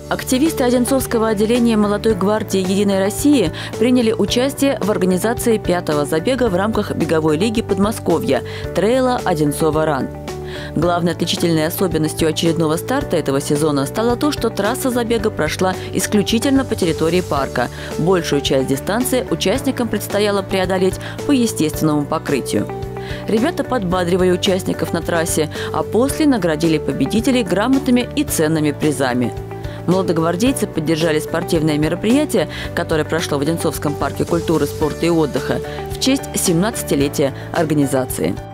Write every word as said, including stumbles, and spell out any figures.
Активисты Одинцовского отделения Молодой гвардии «Единой России» приняли участие в организации пятого забега в рамках беговой лиги Подмосковья «Трейла Одинцова Ран». Главной отличительной особенностью очередного старта этого сезона стало то, что трасса забега прошла исключительно по территории парка. Большую часть дистанции участникам предстояло преодолеть по естественному покрытию. Ребята подбадривали участников на трассе, а после наградили победителей грамотами и ценными призами. Молодогвардейцы поддержали спортивное мероприятие, которое прошло в Одинцовском парке культуры, спорта и отдыха в честь семнадцатилетия организации.